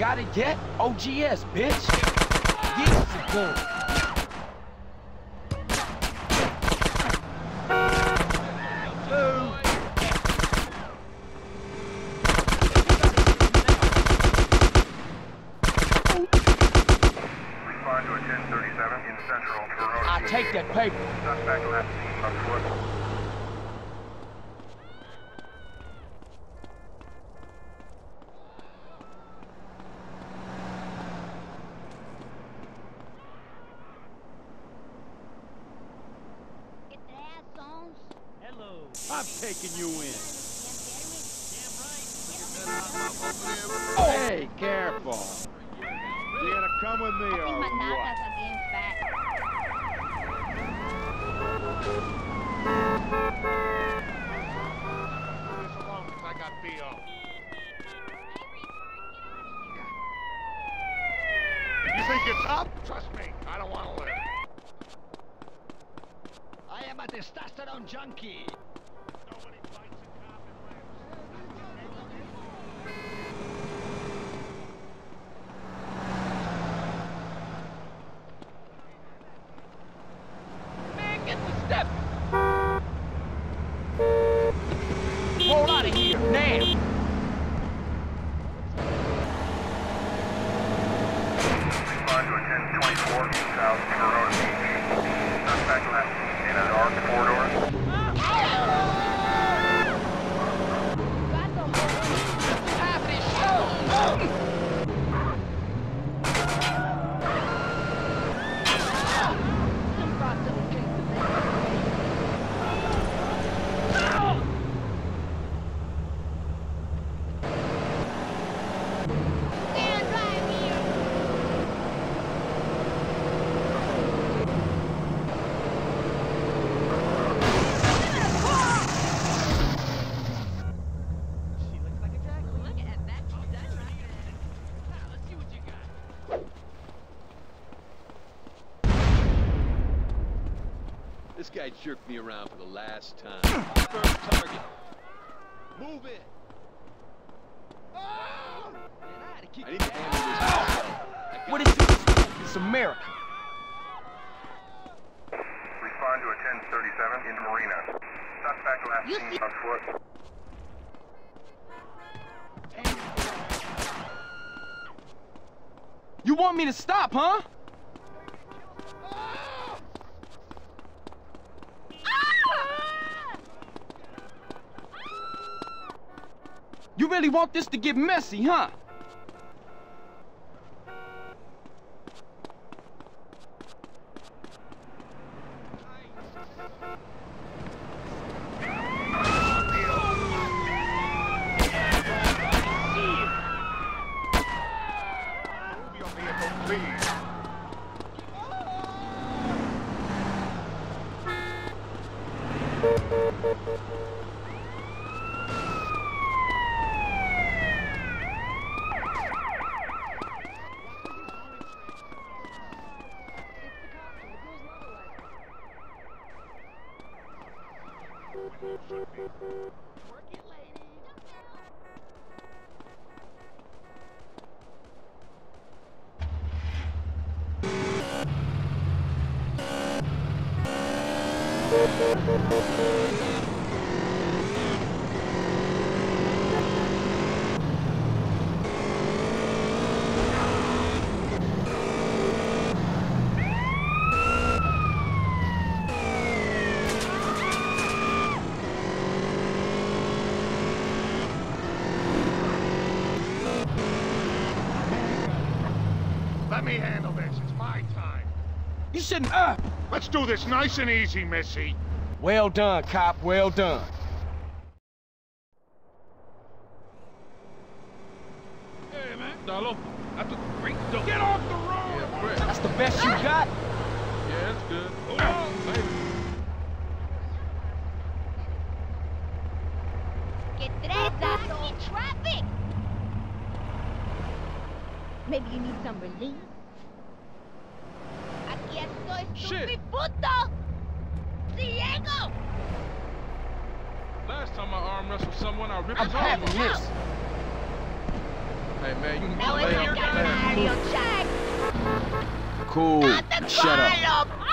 got it yet? OGS, bitch. Yes, it's good. Respond to a 1037 in Central Toronto. I take that paper. Suspect left scene on foot. I'm taking you in. Hey, careful. You gonna come with me or what? I got BO. You think it's up? Trust me, I don't want to live. I am a testosterone junkie. Nobody fights a cop and lives. Man, get the step. Roll out of here, now. Respond to a 1024 in South Toronto. Suspect left in an armed corridor. This guy jerked me around for the last time. First target. Move it. I need to handle this myself. What is this? It's America. Respond to a 1037 in Marina. Suspect left seen on foot. You want me to stop, huh? You really want this to get messy, huh? Let me handle this. It's my time. You shouldn't, Let's do this nice and easy, Missy. Well done, cop, well done. Hey, man. Dalo, that's a great dope. Get off the road! Yeah, That's the best you got? yeah, that's good. Hold on, baby. Que treza! In traffic! Maybe you need some relief? Aquí estoy, stupid puto! Diego! Last time I arm wrestled someone, I ripped I'm his arm having off. this. Hey, man, you need Now to it's lay like off a the Mario man. check. Cool. Not the Shut up. Carlo. Ah!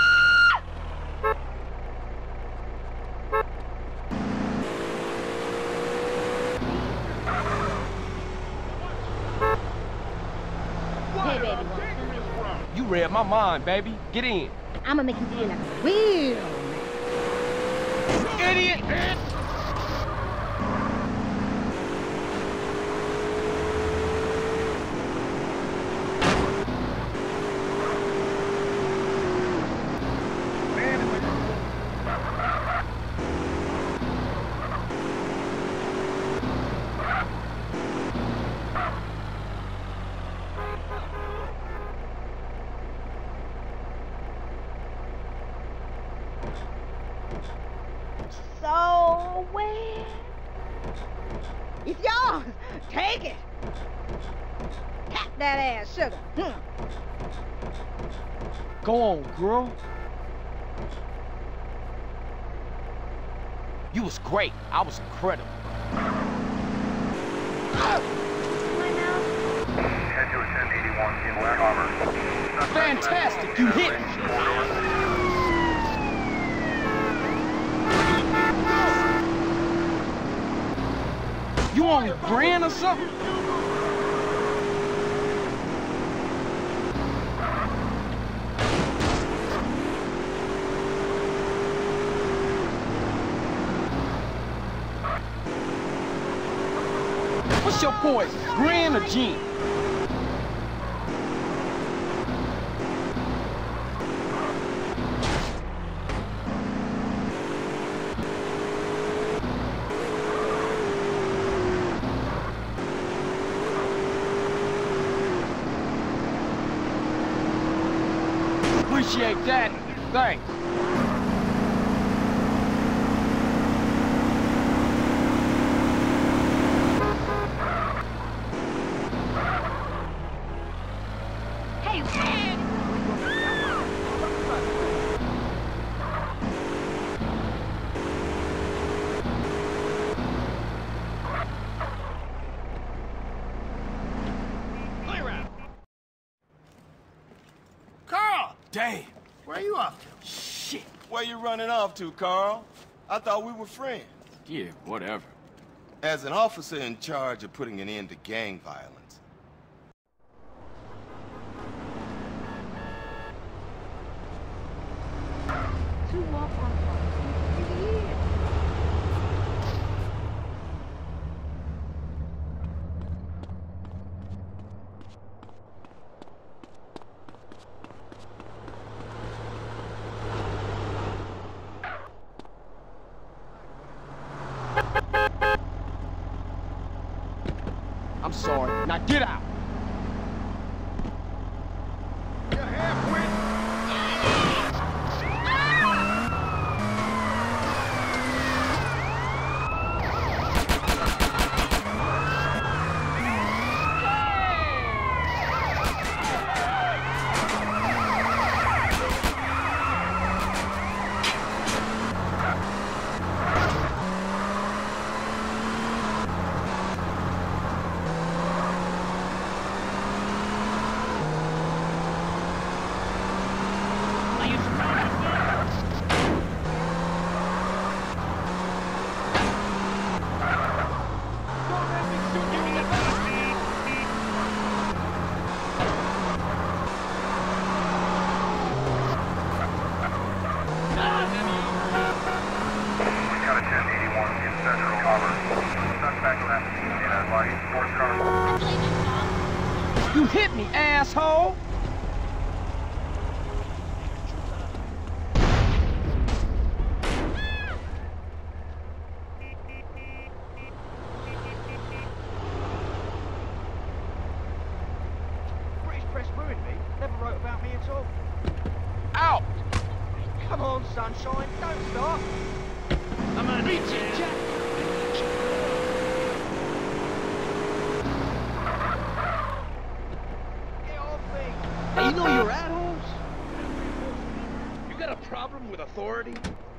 Hey, baby, want some? You read my mind, baby. Get in. I'ma make you feel like a real man. Idiot! So, well, it's yours. Take it. Tap that ass, sugar. Go on, girl. You was great. I was incredible. Head to a 1081 in Black Harbor. Fantastic. You hit me. You on your brand or something? What's your poison? Grand or gin? Appreciate that. Thanks. Hey, man. Clear out. Carl! Damn. Where are you off to? Shit. Where you running off to, Carl? I thought we were friends. Yeah, whatever. As an officer in charge of putting an end to gang violence. Two walk on I'm sorry. Now get out. You half-wit. We got a 1081 in Central Harbor. Suspect left in a light sports car. You hit me, asshole. British press ruined me. Never wrote about me at all. Out. Come on, sunshine, don't stop. I'm gonna beat you, Jack. Get off me. Hey, you know you're assholes? You got a problem with authority?